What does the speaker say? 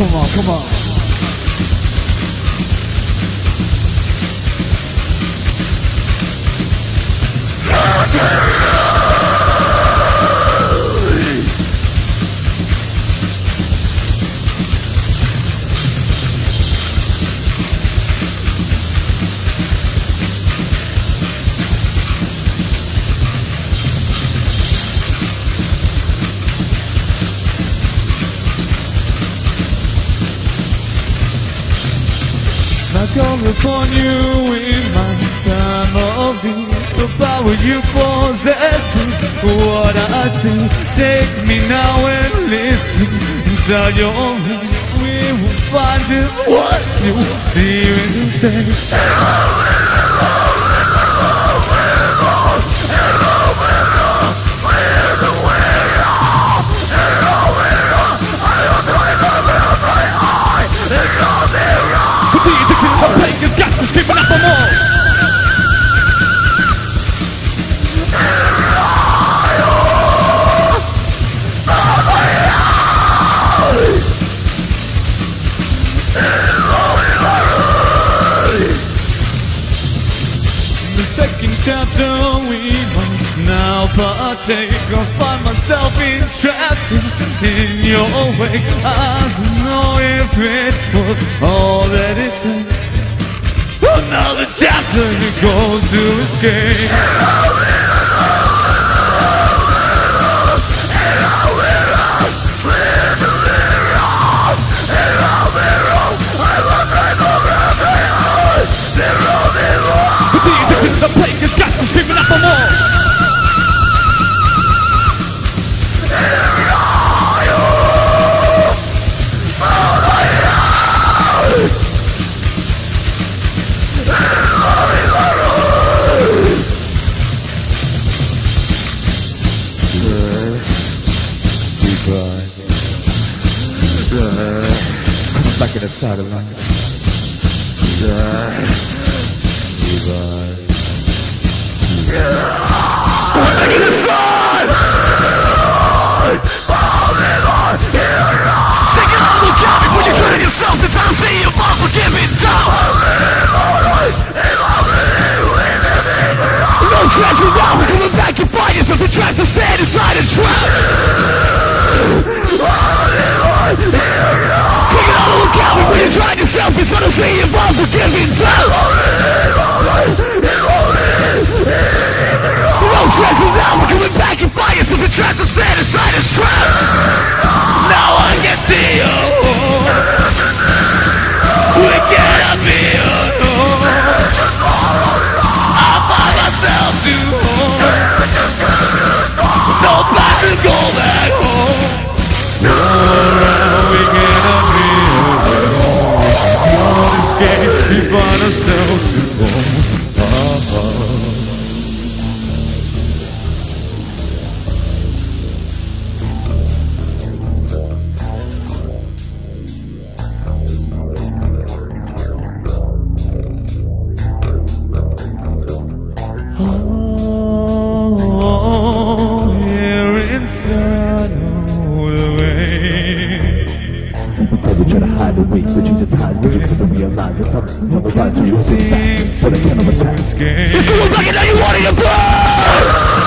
Come on, come on. I call upon you in my time of need. The power you possess is what I see. Take me now and listen inside your hands. We will find just what you fear and say. The Vegas got to screaming up the mall. The second chapter we must now partake. I find myself entrapped in your way. I know if it was all that it takes. Another chapter goes to escape. The Vegas got to screaming up the mall. Back in the side of life. Back in the side! Take it all, look out before you turn yourself. The time to see your boss will give it down. No treasure now, we're coming back and find yourself. The traps are stand inside a trap. Take it all, look out before you try yourself. It's gonna see your boss will give it down. No treasure now, we're coming back and find yourself. The traps are stand inside a trap. Now I can see you. We cannot be alone. I find myself too home. No plan to go back home. No, we cannot be alone. We can't escape. We find ourselves too home. Try to hide the weak, but you just hide what you couldn't realize. There's something on the rise, so you think back, but I can't overtake. It's going back and now you want it to burn!